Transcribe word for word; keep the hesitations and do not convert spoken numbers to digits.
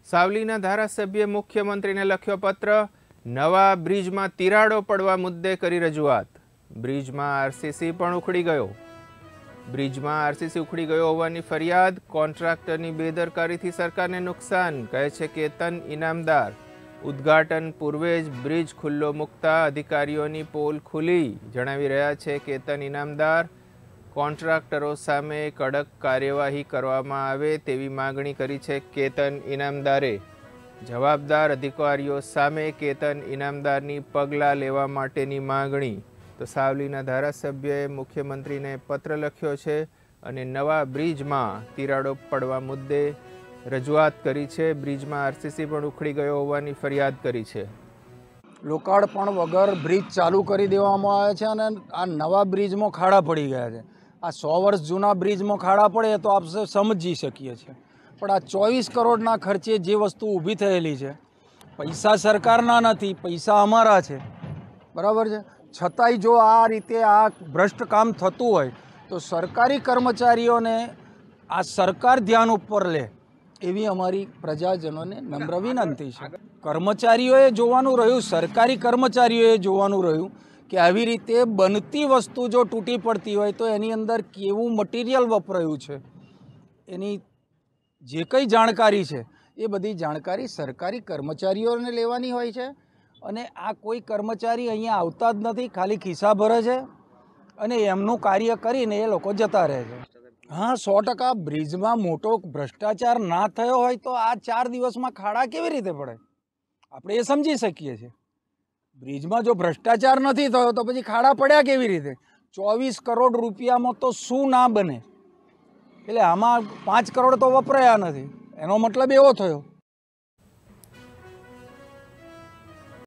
સાવલીના ધારાસભ્યે મુખ્યમંત્રીને લખ્યો પત્ર, નવા બ્રિજમાં તિરાડો પડવા મુદ્દે કરી રજૂઆત। બ્રિજમાં આરસીસી પણ ઉખડી ગયો બ્રિજમાં આરસીસી ઉખડી ગયો હોવાની ફરિયાદ, કોન્ટ્રાક્ટરની બેદરકારીથી સરકારને નુકસાન, કહે છે કેતન ઇનામદાર। ઉદ્ઘાટન પૂર્વે જ બ્રિજ ખુલ્લો મૂકતા અધિકારીઓની પોલ ખુલી, જણાવી રહ્યા છે કેતન ઇનામદાર। કોન્ટ્રાક્ટરો સામે કડક કાર્યવાહી કરવામાં આવે તેવી માગણી કરી છે કેતન ઇનામદારે। જવાબદાર અધિકારીઓ સામે કેતન ઇનામદારની પગલાં લેવા માટેની માગણી। તો સાવલીના ધારાસભ્યએ મુખ્યમંત્રીને પત્ર લખ્યો છે અને નવા બ્રિજમાં તિરાડો પડવા મુદ્દે રજૂઆત કરી છે। બ્રિજમાં આરસીસી પણ ઉખડી ગયો હોવાની ફરિયાદ કરી છે। લોકાર્પણ વગર બ્રિજ ચાલુ કરી દેવામાં આવે છે અને આ નવા બ્રિજમાં ખાડા પડી ગયા છે। આ સો વર્ષ જૂના બ્રિજમાં ખાડા પડે તો આપણે સમજી શકીએ છીએ, પણ આ ચોવીસ કરોડના ખર્ચે જે વસ્તુ ઊભી થયેલી છે, પૈસા સરકારના નથી, પૈસા અમારા છે, બરાબર છે। છતાંય જો આ રીતે આ ભ્રષ્ટ કામ થતું હોય તો સરકારી કર્મચારીઓને આ સરકાર ધ્યાન ઉપર લે એવી અમારી પ્રજાજનોને નમ્ર વિનંતી છે। કર્મચારીઓએ જોવાનું રહ્યું, સરકારી કર્મચારીઓએ જોવાનું રહ્યું કે આવી રીતે બનતી વસ્તુ જો તૂટી પડતી હોય તો એની અંદર કેવું મટીરિયલ વપરાયું છે, એની જે કંઈ જાણકારી છે એ બધી જાણકારી સરકારી કર્મચારીઓને લેવાની હોય છે। અને આ કોઈ કર્મચારી અહીંયા આવતા જ નથી, ખાલી ખિસ્સા ભરે છે અને એમનું કાર્ય કરીને એ લોકો જતા રહે છે। હા, સો ટકા બ્રિજમાં મોટો ભ્રષ્ટાચાર ના થયો હોય તો આ ચાર દિવસમાં ખાડા કેવી રીતે પડે, આપણે એ સમજી શકીએ છીએ। બ્રિજમાં જો ભ્રષ્ટાચાર નથી થયો તો પછી ખાડા પડ્યા કેવી રીતે? ચોવીસ કરોડ રૂપિયામાં તો શું ના બને, એટલે આમાં પાંચ કરોડ તો વપરાયા નથી, એનો મતલબ એવો થયો।